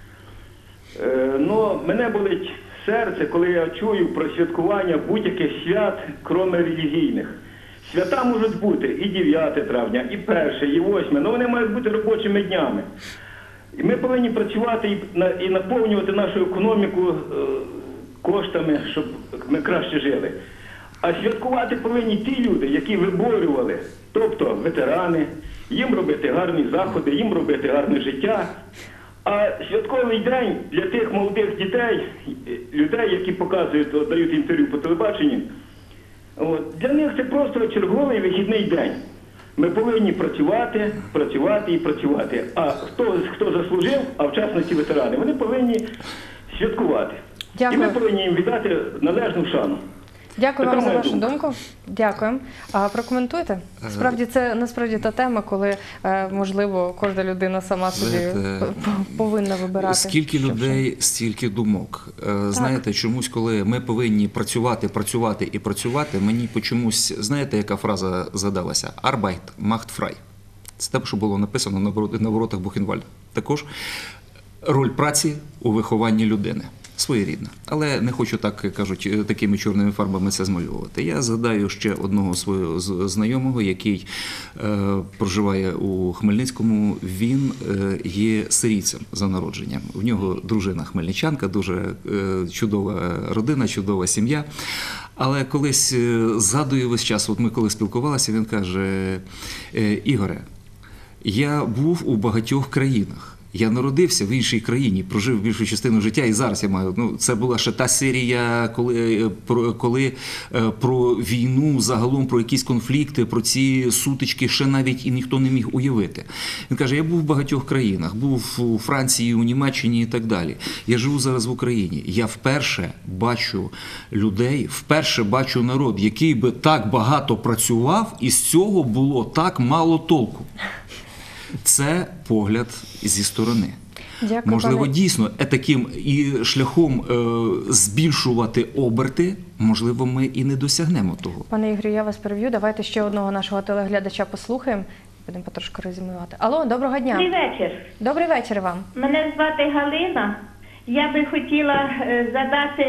Е, но мене болить серце, коли я чую про святкування будь-яких свят, крім релігійних. Свята можуть бути і дев'яте травня, і перше, і восьме, але вони мають бути робочими днями. І ми повинні працювати і, на, і наповнювати нашу економіку е, коштами, щоб ми краще жили. А святкувати повинні ті люди, які виборювали, тобто ветерани, їм робити гарні заходи, їм робити гарне життя. А святковий день для тих молодих дітей, людей, які показують, дають інтерв'ю по телебаченню, от, для них це просто черговий вихідний день. Ми повинні працювати, працювати і працювати. А хто, хто заслужив, а в частності ветерани, вони повинні святкувати. Дякую. І ми повинні їм віддати належну шану. Дякую Така вам за моя вашу думка. думку. Дякую. А прокоментуйте. Справді це насправді та тема, коли е, можливо кожна людина сама собі Знаєте, п- повинна вибирати. Скільки що людей, стільки думок. Е, Знаєте, чомусь, коли ми повинні працювати, працювати і працювати, мені по чомусь, знаєте, яка фраза задалася? Arbeit macht frei. Це те, що було написано на ворот- на воротах Бухенвальда. Також роль праці у вихованні людини. Своєрідна. Але не хочу, так кажуть, такими чорними фарбами це змалювати. Я згадаю ще одного свого з- знайомого, який е, проживає у Хмельницькому. Він е, є сирійцем за народженням. В нього дружина хмельничанка, дуже е, чудова родина, чудова сім'я. Але колись е, згадую весь час, от ми коли спілкувалися, він каже: «Е, Ігоре, я був у багатьох країнах. Я народився в іншій країні, прожив більшу частину життя, і зараз я маю. Ну, це була ще та серія, коли про коли про війну, загалом про якісь конфлікти, про ці сутички ще навіть і ніхто не міг уявити. Він каже: я був в багатьох країнах, був у Франції, у Німеччині і так далі. Я живу зараз в Україні. Я вперше бачу людей, вперше бачу народ, який би так багато працював, і з цього було так мало толку. Це погляд зі сторони. Дякую, Можливо, пане... дійсно, таким і шляхом е, збільшувати оберти, можливо, ми і не досягнемо того. Пане Ігорю, я вас переб'ю. Давайте ще одного нашого телеглядача послухаємо. Будемо потрошки резюмувати. Алло, доброго дня. Добрий вечір. Добрий вечір вам. Мене звати Галина. Я би хотіла е, задати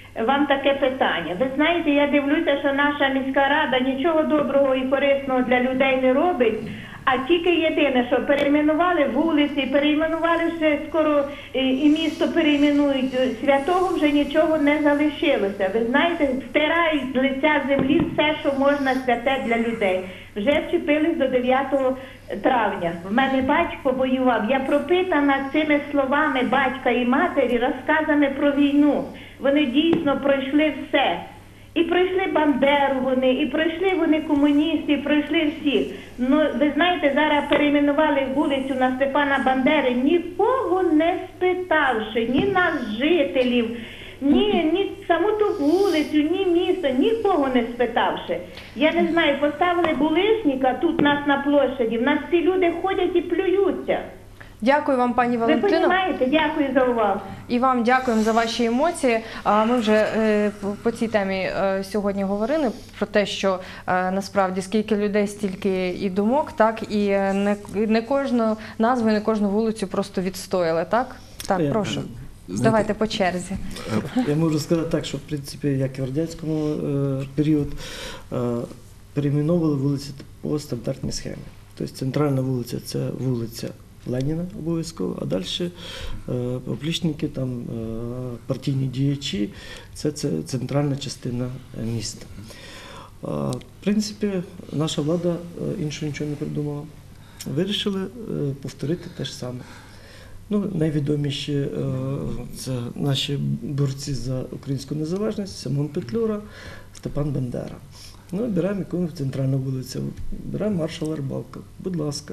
вам таке питання. Ви знаєте, я дивлюся, що наша міська рада нічого доброго і корисного для людей не робить, а тільки єдине, що перейменували вулиці, перейменували ще скоро і місто перейменують, святого вже нічого не залишилося. Ви знаєте, стирають з лиця землі все, що можна святе для людей. Вже вчепились до дев'ятого травня. В мене батько воював. Я пропитана цими словами батька і матері, розказами про війну. Вони дійсно пройшли все. І пройшли Бандеру вони, і пройшли вони комуністів, і пройшли всіх. Ну, ви знаєте, зараз перейменували вулицю на Степана Бандери, нікого не спитавши, ні нас, жителів, ні, ні саму ту вулицю, ні місто, нікого не спитавши. Я не знаю, поставили булишника тут нас на площаді, в нас ці люди ходять і плюються. Дякую вам, пані Валентино. Ви розумієте? Дякую за увагу. І вам дякуємо за ваші емоції. Ми вже по цій темі сьогодні говорили про те, що насправді скільки людей, стільки і думок, так, і не, не кожну назву, не кожну вулицю просто відстояли, так? Так, Я, прошу. знаєте, Давайте по черзі. Я можу сказати так, що в принципі, як і в радянському е, період, е, перейменовували вулиці по стандартній схемі. Тобто центральна вулиця – це вулиця Леніна обов'язково, а далі е, оплічники, там, е, партійні діячі – це, це центральна частина міста. Е, в принципі, наша влада е, іншого нічого не придумала. Вирішили е, повторити те ж саме. Ну, найвідоміші е, це наші борці за українську незалежність, Симон Петлюра, Степан Бандера. Ну, обираємо яку центральну вулицю, обираємо маршала Рибалка, будь ласка.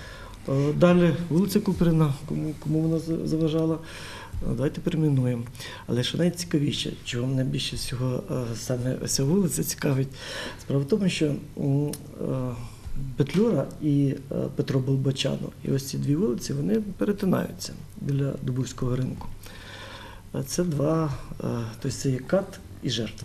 Е, далі вулиця Куприна, кому, кому вона заважала, е, давайте перейменуємо. Але що найцікавіше, чого мене більше всього е, саме ця вулиця цікавить, справа в тому, що е, Петлюра і Петро Болбочано. І ось ці дві вулиці, вони перетинаються біля Дубовського ринку. Це два, тобто це є кат і жертва.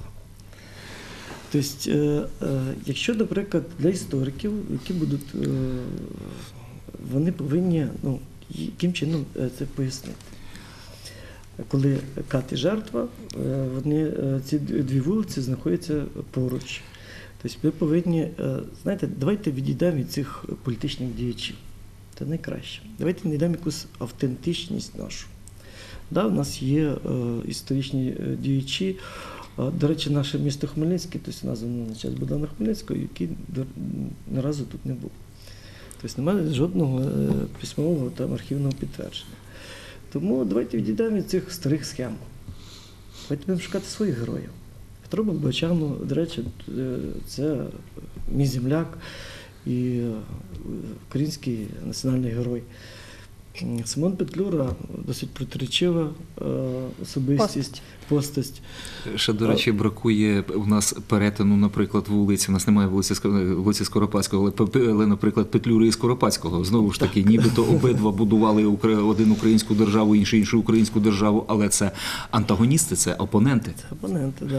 Тобто, якщо, наприклад, для істориків, які будуть, вони повинні, ну, яким чином це пояснити. Коли кат і жертва, вони, ці дві вулиці знаходяться поруч. Тобто ми повинні, знаєте, давайте відійдемо від цих політичних діячів. Це найкраще. Давайте знайдемо якусь автентичність нашу. Да, у нас є е, історичні діячі. До речі, наше місто Хмельницьке, тобто названо на честь Богдана Хмельницького, який ні разу тут не був. Тобто немає жодного е, письмового там архівного підтвердження. Тому давайте відійдемо від цих старих схем. Давайте будемо шукати своїх героїв. Петро Болбочано, до речі, це мій земляк і український національний герой. Симон Петлюра досить протирічива особистість, постать. Ще, до речі, бракує у нас перетину, наприклад, вулиці. У нас немає вулиці, вулиці Скоропадського, але, але, наприклад, Петлюри і Скоропадського. Знову ж таки, нібито обидва будували один українську державу, інший іншу українську державу, але це антагоністи, це опоненти. Це опоненти, так. Да.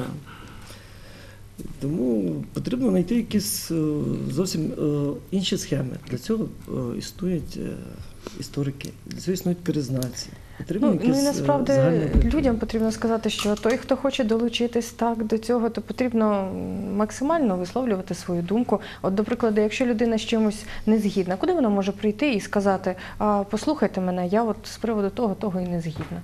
Тому потрібно знайти якісь зовсім інші схеми. Для цього існують історики, для цього існують краєзнавці. Ну, ну і насправді людям потрібно сказати, що той, хто хоче долучитись так до цього, то потрібно максимально висловлювати свою думку. От, до прикладу, якщо людина з чимось не згідна, куди вона може прийти і сказати: а, послухайте мене, я от з приводу того, того і не згідна?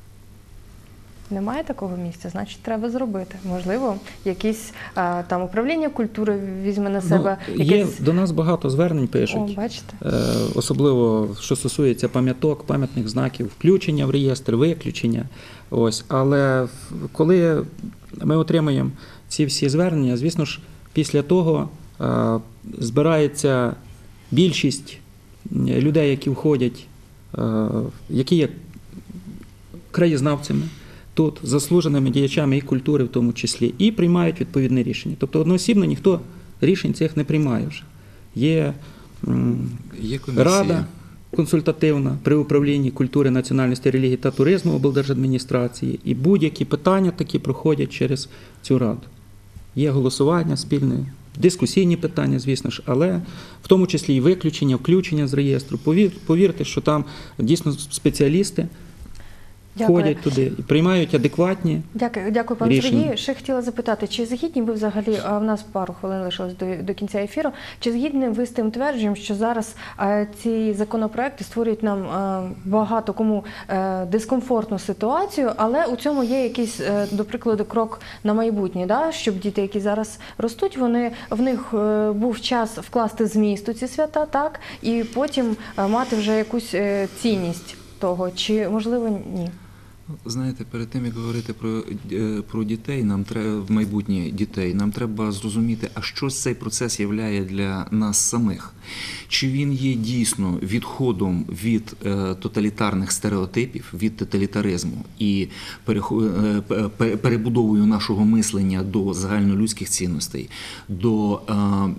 Немає такого місця, значить, треба зробити. Можливо, якісь а, там управління культури візьме на себе. Ну, якесь... Є до нас багато звернень пишуть. О, бачите? Е, особливо, що стосується пам'яток, пам'ятних знаків, включення в реєстр, виключення. Ось. Але коли ми отримуємо ці всі звернення, звісно ж, після того е, збирається більшість людей, які входять, е, які є краєзнавцями, тут заслуженими діячами і культури в тому числі, і приймають відповідне рішення. Тобто одноосібно ніхто рішень цих не приймає вже. Є, Є рада консультативна при управлінні культури, національності, релігії та туризму облдержадміністрації, і будь-які питання такі проходять через цю раду. Є голосування спільне, дискусійні питання, звісно ж, але в тому числі і виключення, включення з реєстру. Повір, повірте, що там дійсно спеціалісти, Дякую. входять туди і приймають адекватні. Дякую, дякую, пане рішення. Сергію. Ще хотіла запитати, чи згідні ви взагалі, а в нас пару хвилин лишилось до, до кінця ефіру, чи згідні ви з тим твердженням, що зараз а, ці законопроекти створюють нам а, багато кому а, дискомфортну ситуацію, але у цьому є якийсь, а, до прикладу, крок на майбутнє, да? Щоб діти, які зараз ростуть, вони, в них а, був час вкласти зміст у ці свята, так, і потім а, мати вже якусь а, цінність того, чи можливо ні? Знаєте, перед тим, як говорити про, е, про дітей, нам треба, в майбутнє дітей, нам треба зрозуміти, а що цей процес являє для нас самих. Чи він є дійсно відходом від е, тоталітарних стереотипів, від тоталітаризму і перехо- е, пе- перебудовою нашого мислення до загальнолюдських цінностей, до е,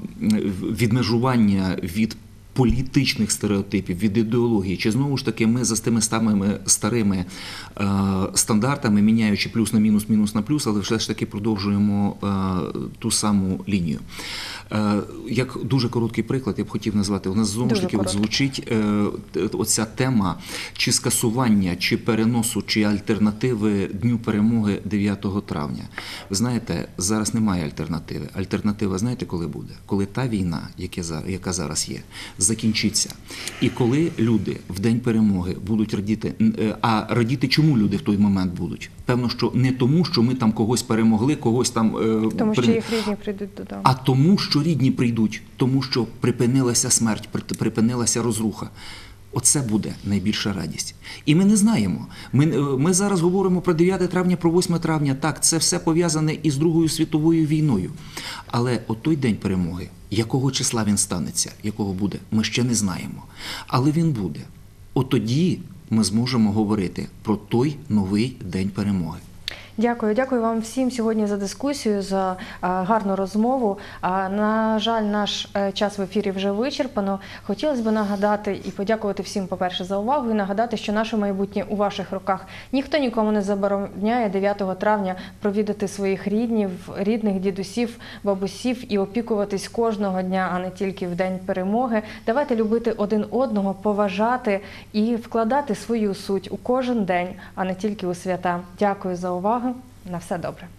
відмежування від політичних стереотипів, від ідеології, чи знову ж таки ми за тими самими старими е, стандартами, міняючи плюс на мінус, мінус на плюс, але все ж таки продовжуємо е, ту саму лінію. Е, як дуже короткий приклад, я б хотів назвати, у нас знову ж таки от звучить е, оця тема чи скасування, чи переносу, чи альтернативи Дню Перемоги дев'ятого травня. Ви знаєте, зараз немає альтернативи. Альтернатива, знаєте, коли буде? Коли та війна, яка зараз є, закінчиться. І коли люди в День Перемоги будуть радіти, а радіти чому люди в той момент будуть? Певно, що не тому, що ми там когось перемогли, когось там... Тому що їх рідні прийдуть додому. А тому, що рідні прийдуть, тому що припинилася смерть, припинилася розруха. Оце буде найбільша радість. І ми не знаємо. Ми, ми зараз говоримо про дев'яте травня, про восьме травня. Так, це все пов'язане із Другою світовою війною. Але от той День Перемоги, якого числа він станеться, якого буде, ми ще не знаємо. Але він буде. От тоді ми зможемо говорити про той новий День Перемоги. Дякую, дякую вам всім сьогодні за дискусію, за а, гарну розмову. А, на жаль, наш а, час в ефірі вже вичерпано. Хотілося б нагадати і подякувати всім, по-перше, за увагу, і нагадати, що наше майбутнє у ваших руках. Ніхто нікому не забороняє дев'ятого травня провідати своїх ріднів, рідних, дідусів, бабусів і опікуватись кожного дня, а не тільки в День Перемоги. Давайте любити один одного, поважати і вкладати свою суть у кожен день, а не тільки у свята. Дякую за увагу. На все добре.